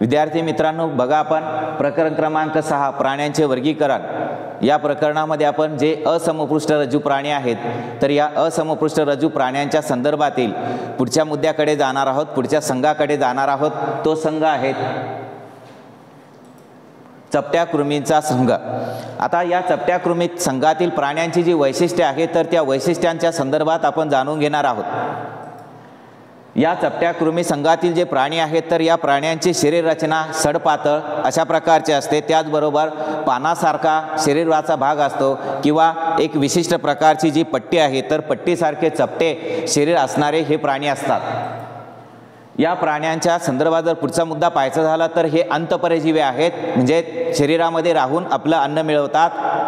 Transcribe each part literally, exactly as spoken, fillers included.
विद्यार्थी मित्रांनो, बघा आपण प्रकरण क्रमांक सहा प्राण्यांचे वर्गीकरण या प्रकरणामध्ये आपण जे असमपृष्ठ रज्जू प्राणी आहेत तर या असमपृष्ठ रज्जू प्राण्यांच्या संदर्भातील पुढच्या मुद्द्याकडे जाणार आहोत, पुढच्या संघाकडे जाणार आहोत। तो संघ आहे चपट्या कृमींचा संघ। आता या चपट्या कृमी संघातील प्राण्यांची जी वैशिष्ट्ये आहेत तर त्या वैशिष्ट्यांच्या संदर्भात आपण जाणून घेणार आहोत। या चपट्या कृमी संघातील जे प्राणी आहेत तर या प्राण्यांची शरीर रचना सडपातळ अशा प्रकारची असते, त्याचबरोबर पानासारखा शरीराचा भाग असतो किंवा एक विशिष्ट प्रकारची जी पट्टी आहे तर पट्टीसारखे चपटे शरीर असणारे हे प्राणी असतात। या प्राण्यांच्या संदर्भात जर पुढचा मुद्दा पाहायचा झाला तर हे अंतःपरजीवी आहेत, म्हणजे शरीरामध्ये राहून आपलं अन्न मिळवतात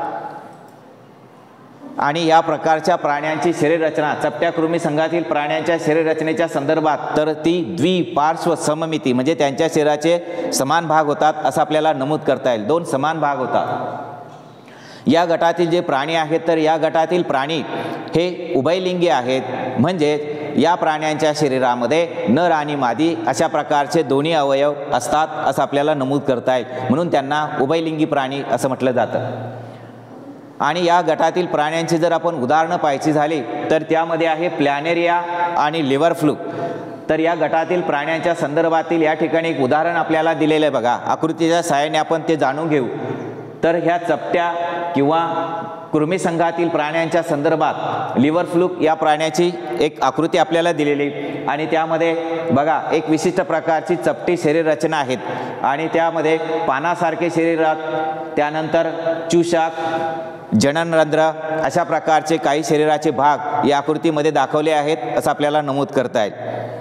आणि या प्रकारच्या प्राण्यांची शरीर रचना चपट्या कृमी संघातील प्राण्यांच्या शरीर रचनेच्या संदर्भात तर ती द्विपार्श्व सममिती म्हणजे त्यांच्या शरीराचे समान भाग होतात असं आपल्याला नमूद करता येईल। दोन समान भाग होतात। या गटातील जे प्राणी आहेत तर या गटातील प्राणी हे उभयलिंगी आहेत, म्हणजे या प्राण्यांच्या शरीरामध्ये नर आणि मादी अशा प्रकारचे दोन्ही अवयव असतात असं आपल्याला नमूद करता येईल, म्हणून त्यांना उभयलिंगी प्राणी असं म्हटलं जातं। आणि या गटातील प्राण्यांची जर आपण उदाहरणं पाहायची झाली तर त्यामध्ये आहे प्लॅनेरिया आणि लिव्हर फ्लूक। तर या गटातील प्राण्यांच्या संदर्भातील या ठिकाणी एक उदाहरण आपल्याला दिलेलं आहे, बघा आकृतीच्या सहाय्याने आपण ते जाणून घेऊ। तर ह्या चपट्या किंवा कृमी संघातील प्राण्यांच्या संदर्भात लिव्हर फ्लूक या प्राण्याची एक आकृती आपल्याला दिलेली आणि त्यामध्ये बघा एक विशिष्ट प्रकारची चपटी शरीर रचना आहेत आणि त्यामध्ये पानासारखे शरीरात, त्यानंतर चुशाक, जननरंध्र अशा प्रकारचे काही शरीराचे भाग या आकृतीमध्ये दाखवले आहेत असं आपल्याला नमूद करता येईल।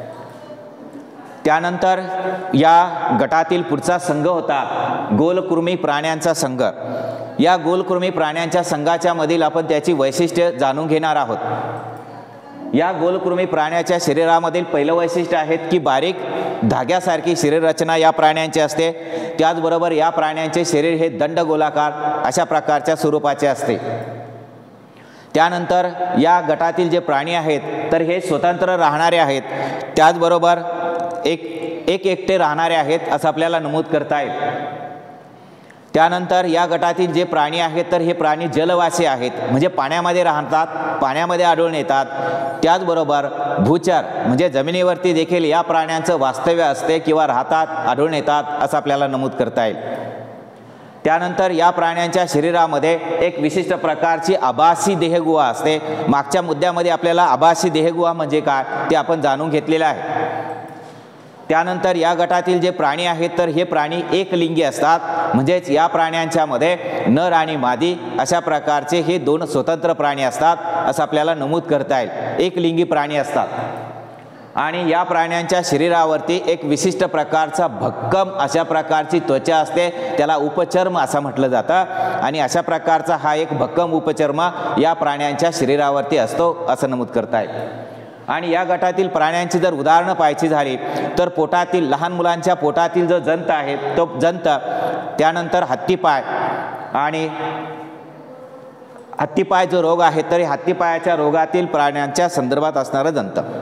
त्यानंतर या गटातील पुढचा संघ होता गोलकृमी प्राण्यांचा संघ। या गोलकृमी प्राण्यांच्या संघाच्या मधील आपण त्याची वैशिष्ट्ये जाणून घेणार आहोत। या गोलकृमी प्राण्याच्या शरीरामधील पहिलं वैशिष्ट्य आहे की बारीक धाग्यासारखी शरीर रचना या प्राण्यांची असते, त्याचबरोबर या प्राण्यांचे शरीर हे दंडगोलाकार अशा प्रकारच्या स्वरूपाचे असते। त्यानंतर या गटातील जे प्राणी आहेत तर हे स्वतंत्र राहणारे आहेत, त्याचबरोबर एक एक एकटे राहणारे आहेत असं आपल्याला नमूद करता येईल। त्यानंतर या गटातील जे प्राणी आहेत तर हे प्राणी जलवासी आहेत, म्हणजे पाण्यामध्ये राहतात, पाण्यामध्ये आढळून येतात, त्याचबरोबर भूचर म्हणजे जमिनीवरती देखील या प्राण्यांचं वास्तव्य असते किंवा राहतात, आढळून येतात असं आपल्याला नमूद करता येईल। त्यानंतर या प्राण्यांच्या शरीरामध्ये एक विशिष्ट प्रकारची आभासी देहगुहा असते। मागच्या मुद्द्यामध्ये आपल्याला आभासी देहगुहा म्हणजे काय ते आपण जाणून घेतलेलं आहे। त्यानंतर या गटातील जे प्राणी आहेत तर हे प्राणी एकलिंगी असतात, म्हणजेच या प्राण्यांच्या मध्ये नर आणि मादी अशा प्रकारचे हे दोन स्वतंत्र प्राणी असतात असं आपल्याला नमूद करता येईल। एकलिंगी प्राणी असतात आणि या प्राण्यांच्या शरीरावरती एक विशिष्ट प्रकारचा भक्कम अशा प्रकारची त्वचा असते, त्याला उपचर्म असं म्हटलं जातं आणि अशा प्रकारचा हा एक भक्कम उपचर्म या प्राण्यांच्या शरीरावरती असतो असं नमूद करता येईल। आणि या गटातील प्राण्यांची जर उदाहरणं पाहायची झाली तर पोटातील लहान मुलांच्या पोटातील जो जंत आहे तो जंत, त्यानंतर हत्तीपाय आणि हत्तीपाय जो रोग आहे तर हत्तीपायाच्या रोगातील प्राण्यांच्या संदर्भात असणारं जंत।